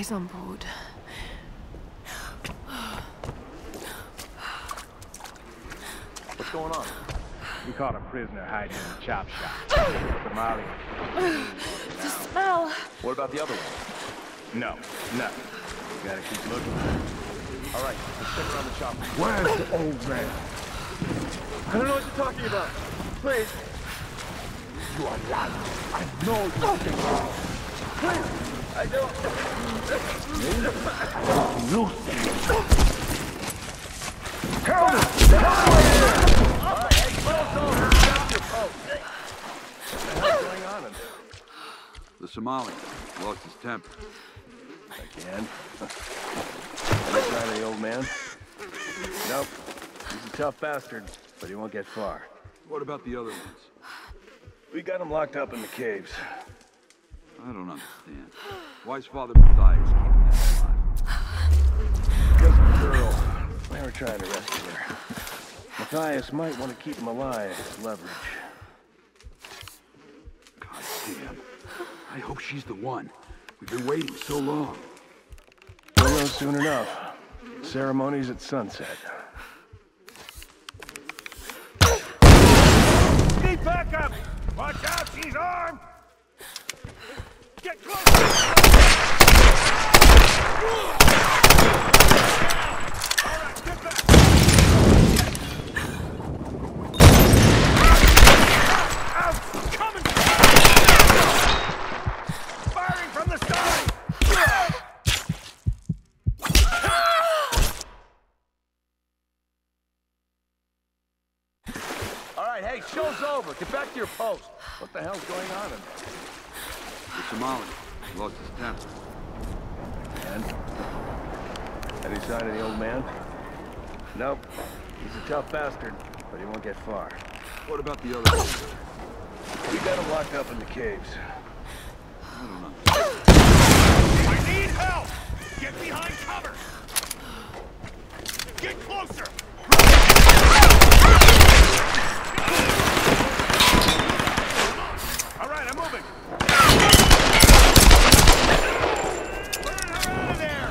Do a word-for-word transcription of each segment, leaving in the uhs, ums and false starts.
guys on board. What's going on? We caught a prisoner hiding in the chop shop. Somali. The smell. What about the other one? No, nothing. We gotta keep looking. All right, let's check around the shop. Where's the old man? I don't know what you're talking about. Please. You are lying. I know you're thinking. Please. I don't. Lucy. Tell me! All right, hey, close over. Stop your post. What the hell's going on in there? The Somali lost his temper. Again? Any sign of the old man? Nope. He's a tough bastard, but he won't get far. What about the other ones? We got him locked up in the caves. I don't understand. Why's Father Matthias keeping that alive? Because of the girl. They were trying to rescue her. Matthias might want to keep him alive as leverage. God damn. I hope she's the one. We've been waiting so long. We'll know soon enough. Ceremonies at sunset. Need backup! Watch out, she's armed! Get close! Hey, show's over. Get back to your post. What the hell's going on in there? The Somali lost his temper. And? Any sign of the old man? Nope. He's a tough bastard, but he won't get far. What about the other ones? We got him locked up in the caves. I don't know. I need help! Get behind cover! Get closer! All right, I'm moving. Burn her out of there!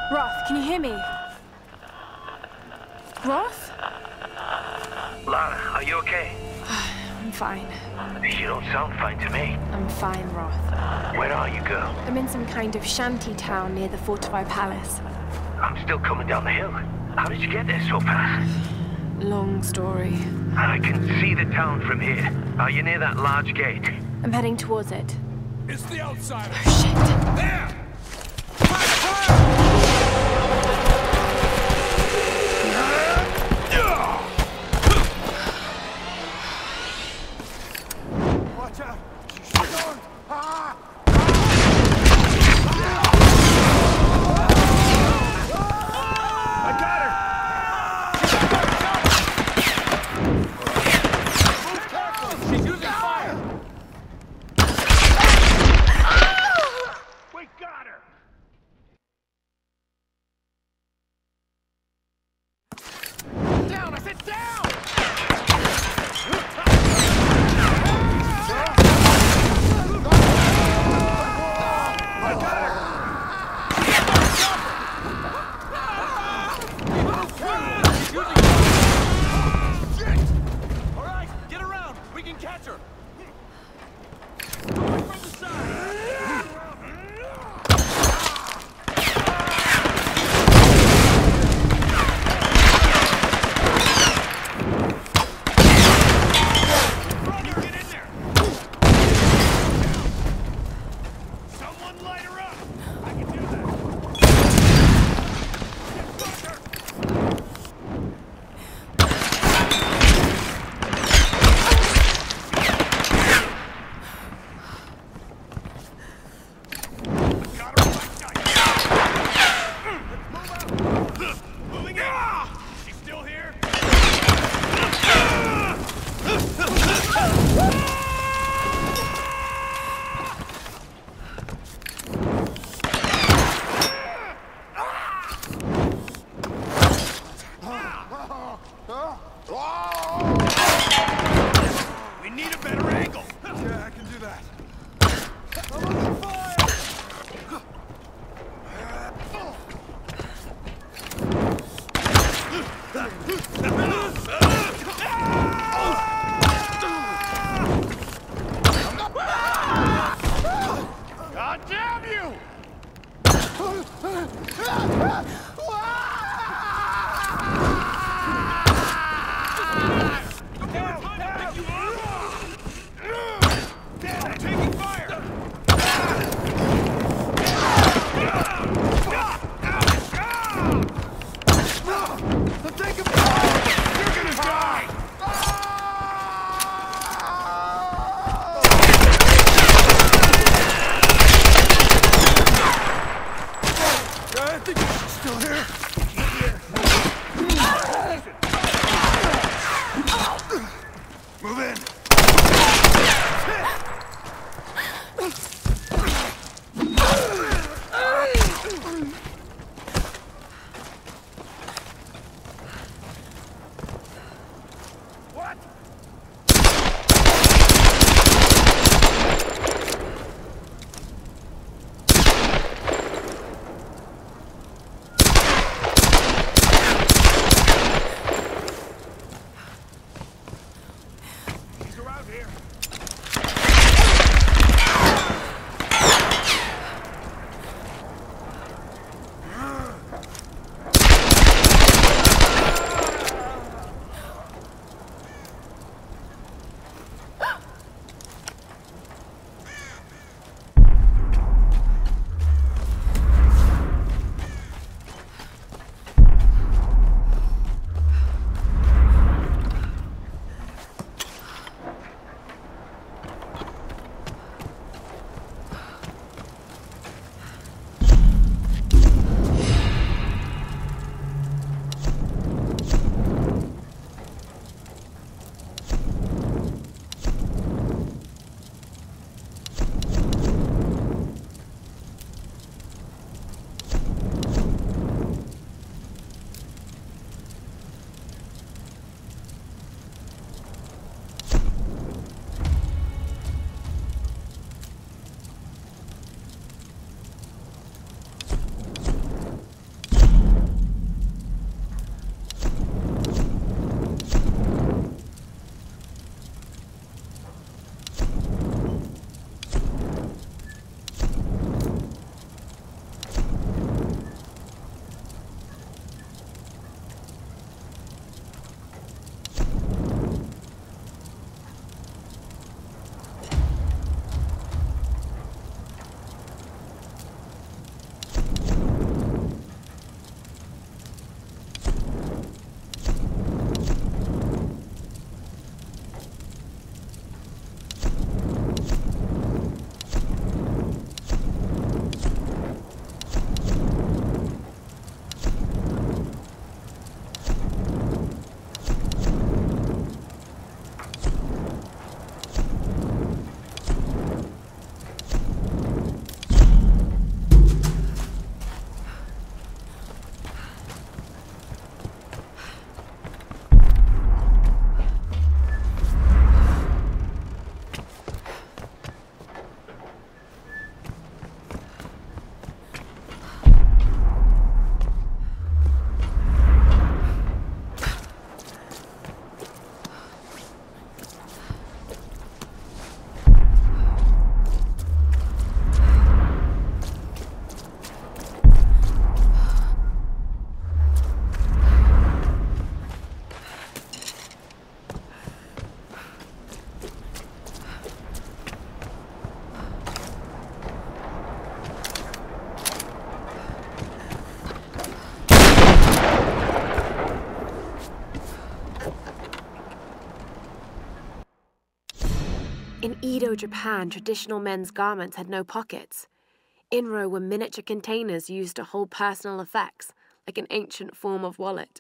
Roth, can you hear me? Roth? Lara, are you okay? I'm fine. You don't sound fine to me. I'm fine, Roth. Where are you, girl? I'm in some kind of shanty town near the fortified palace. I'm still coming down the hill. How did you get there so fast? Long story. I can see the town from here. Are you near that large gate? I'm heading towards it. It's the outsider. Oh, shit. There! Watch out! She's going! Ah! I got her! Move careful! She's using fire! We got her! Down! I said down! I got her! She's using shit! All right, get around. We can catch her. Going from the side. We need a better angle. Yeah, I can do that. I'm under fire. God damn you! I'm taking fire! I'm taking fire! You're gonna die! I think she's still here. Move in. What? He's around here. In Edo, Japan, traditional men's garments had no pockets. Inro were miniature containers used to hold personal effects, like an ancient form of wallet.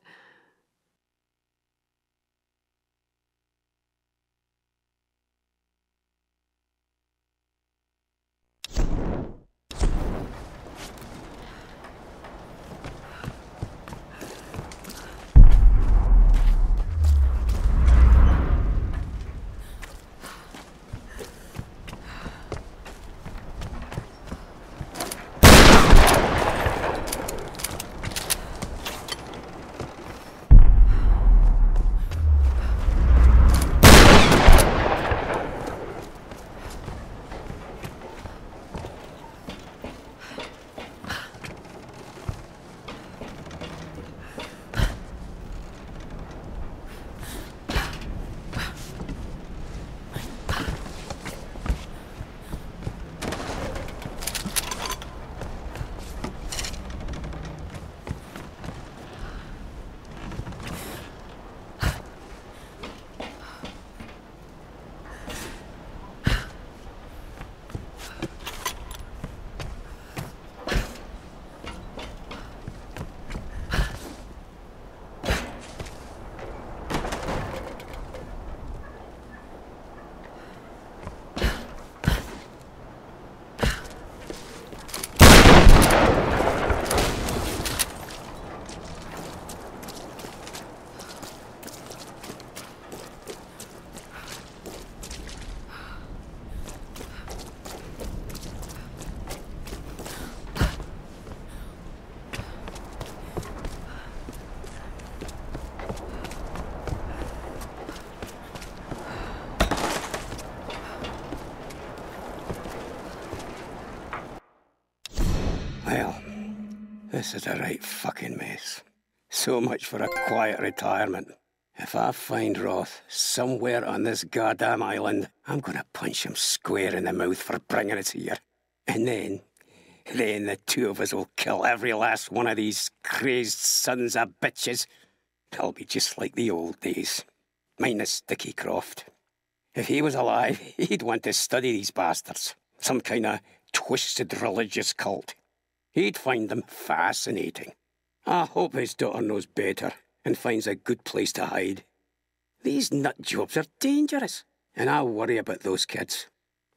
Well, this is a right fucking mess. So much for a quiet retirement. If I find Roth somewhere on this goddamn island, I'm gonna punch him square in the mouth for bringing us here. And then, then the two of us will kill every last one of these crazed sons of bitches. It'll be just like the old days. Minus Dickie Croft. If he was alive, he'd want to study these bastards. Some kind of twisted religious cult. He'd find them fascinating. I hope his daughter knows better and finds a good place to hide. These nut jobs are dangerous, and I worry about those kids.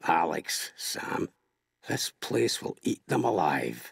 Alex, Sam, this place will eat them alive.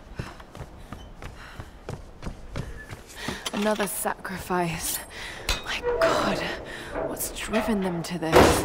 Another sacrifice. My God, what's driven them to this?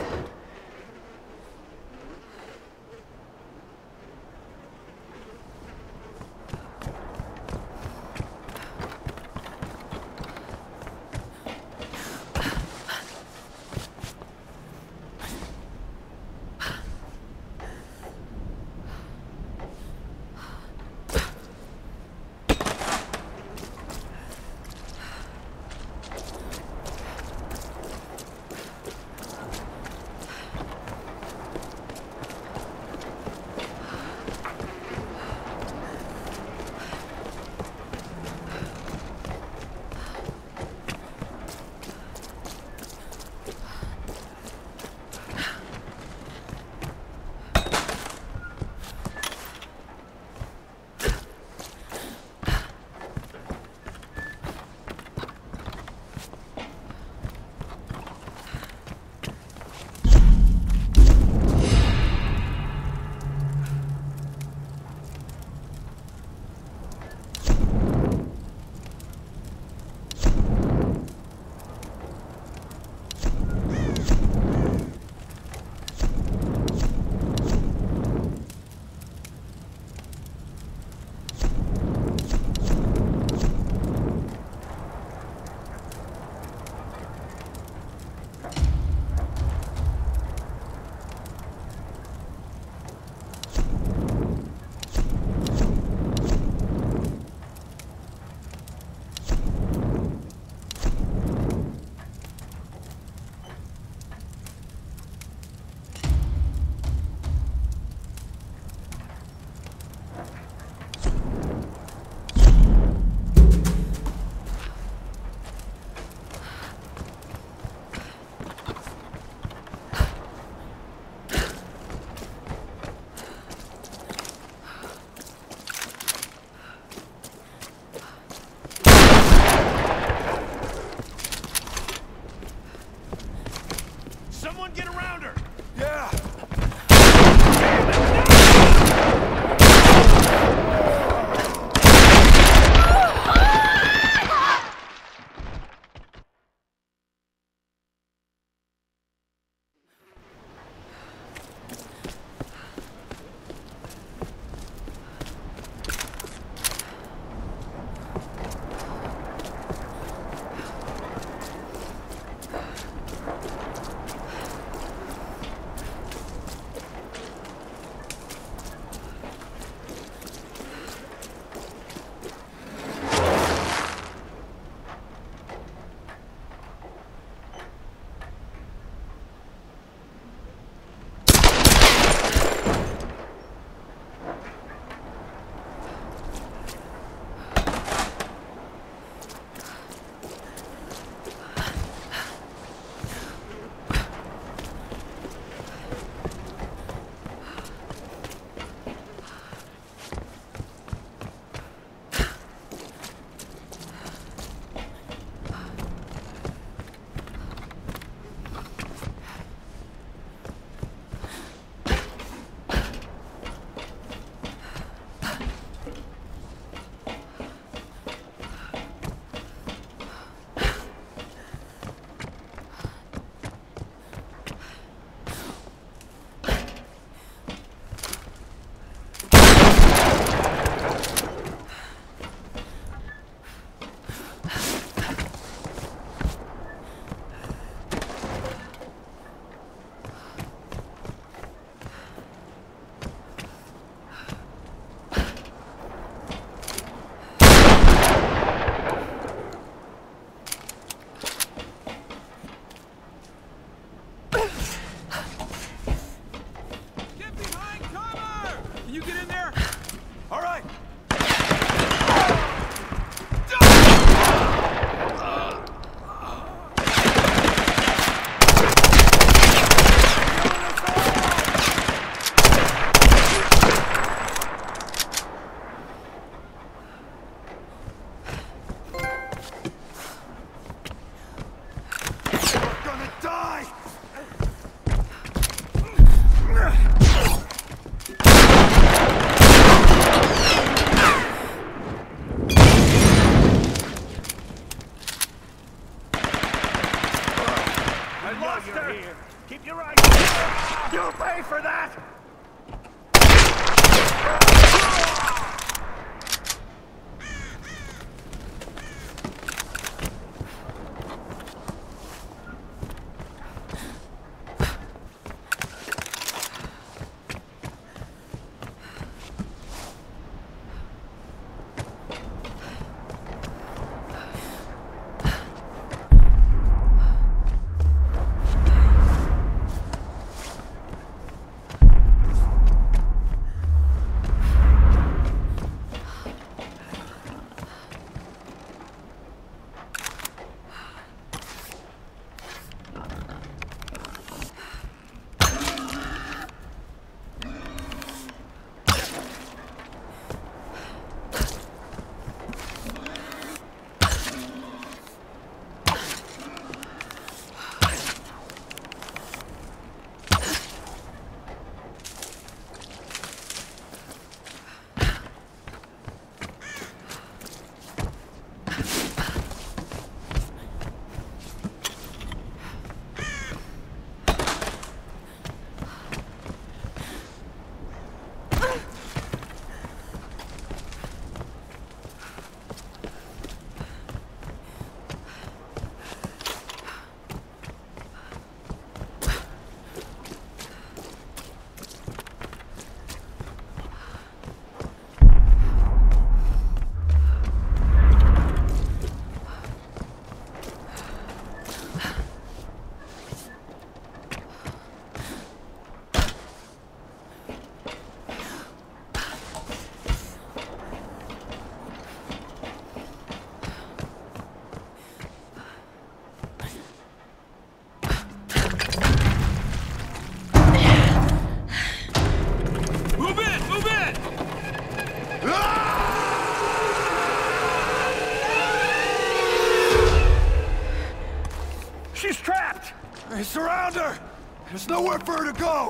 There's nowhere for her to go!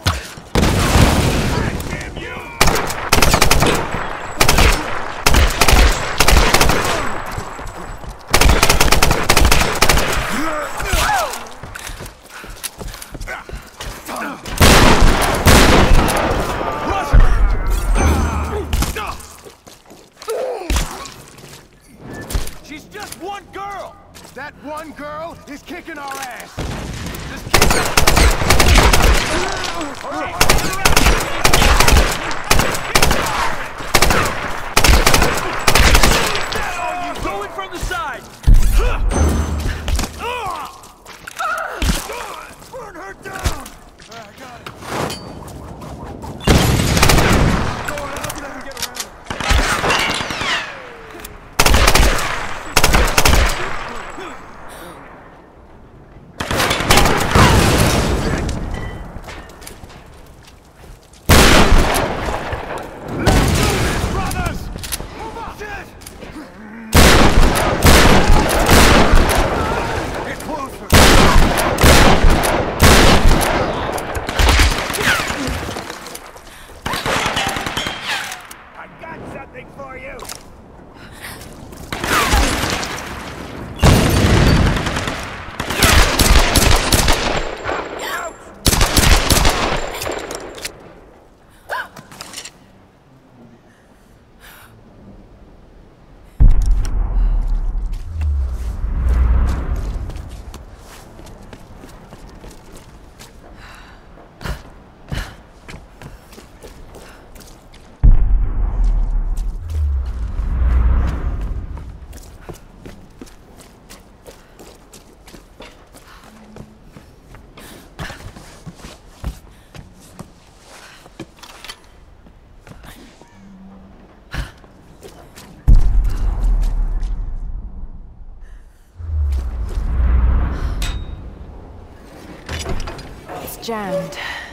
Damn you! She's just one girl! That one girl is kicking our ass! Just keep it! Okay, going from the side! Burn her down! I got it. Go on, help me get around. Jammed.